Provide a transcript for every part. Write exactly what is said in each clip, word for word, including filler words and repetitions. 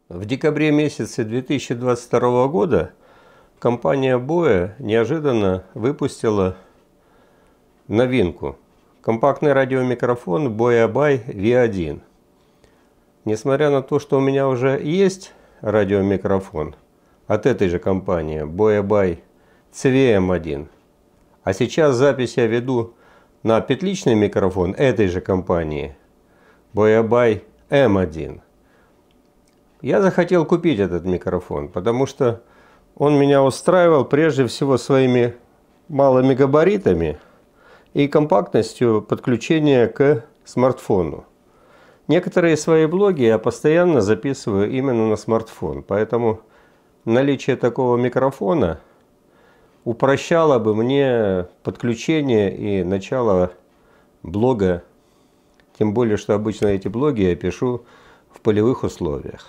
В декабре месяце две тысячи двадцать второго года компания Boya неожиданно выпустила новинку. Компактный радиомикрофон Boya By ви один. Несмотря на то, что у меня уже есть радиомикрофон от этой же компании Boya By си ви эм один, а сейчас запись я веду на петличный микрофон этой же компании Boya By эм один. Я захотел купить этот микрофон, потому что он меня устраивал прежде всего своими малыми габаритами и компактностью подключения к смартфону. Некоторые свои блоги я постоянно записываю именно на смартфон, поэтому наличие такого микрофона упрощало бы мне подключение и начало блога, тем более, что обычно эти блоги я пишу в полевых условиях.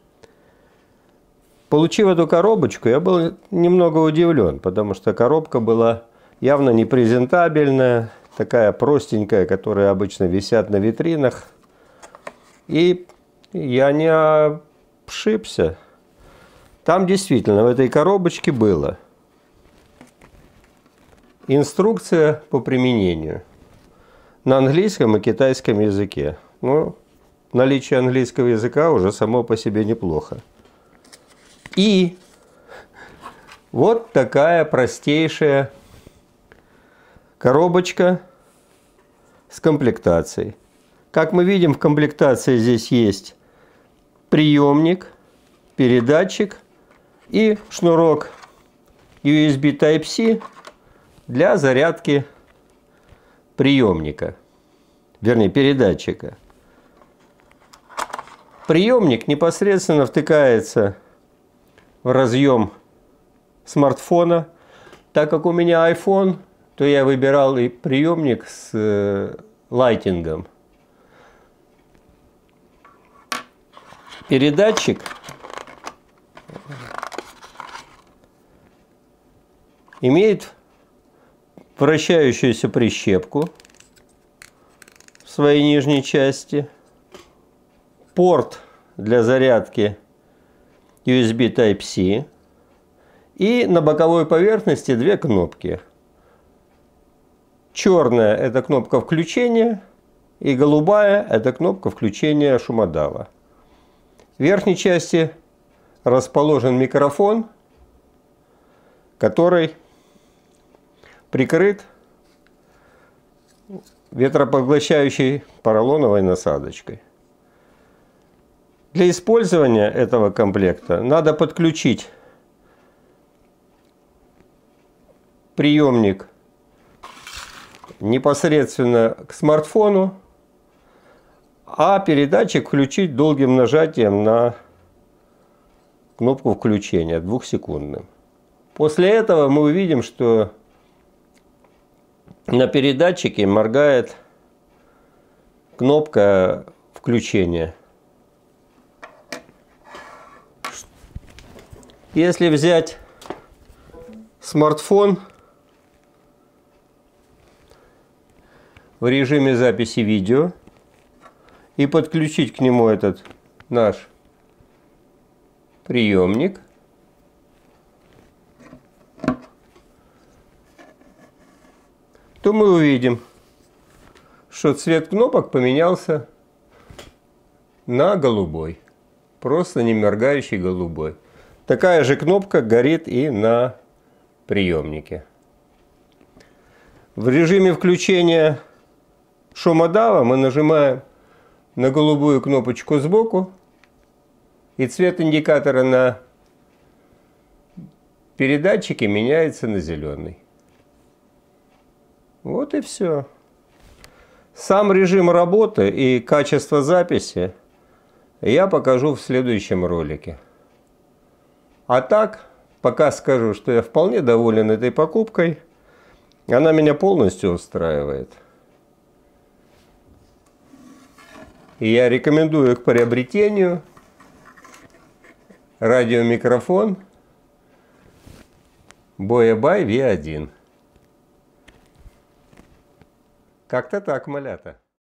Получив эту коробочку, я был немного удивлен, потому что коробка была явно не презентабельная, такая простенькая, которая обычно висят на витринах. И я не ошибся. Там действительно в этой коробочке было инструкция по применению на английском и китайском языке. Ну, наличие английского языка уже само по себе неплохо. И вот такая простейшая коробочка с комплектацией. Как мы видим, в комплектации здесь есть приемник, передатчик и шнурок ю эс би Type-C для зарядки приемника, вернее передатчика. Приемник непосредственно втыкается в разъем смартфона. Так как у меня iPhone, то я выбирал и приемник с э, лайтингом. Передатчик имеет вращающуюся прищепку в своей нижней части, порт для зарядки ю эс би Type-C и на боковой поверхности две кнопки. Черная – это кнопка включения, и голубая – это кнопка включения шумодава. В верхней части расположен микрофон, который прикрыт ветропоглощающей поролоновой насадочкой. Для использования этого комплекта надо подключить приемник непосредственно к смартфону, а передатчик включить долгим нажатием на кнопку включения двухсекундным. После этого мы увидим, что на передатчике моргает кнопка включения. Если взять смартфон в режиме записи видео и подключить к нему этот наш приемник, то мы увидим, что цвет кнопок поменялся на голубой. Просто не моргающий голубой. Такая же кнопка горит и на приемнике. В режиме включения шумодава мы нажимаем на голубую кнопочку сбоку, и цвет индикатора на передатчике меняется на зеленый. Вот и все. Сам режим работы и качество записи я покажу в следующем ролике. А так, пока скажу, что я вполне доволен этой покупкой. Она меня полностью устраивает. И я рекомендую к приобретению радиомикрофон Boya By ви один. Как-то так, малята.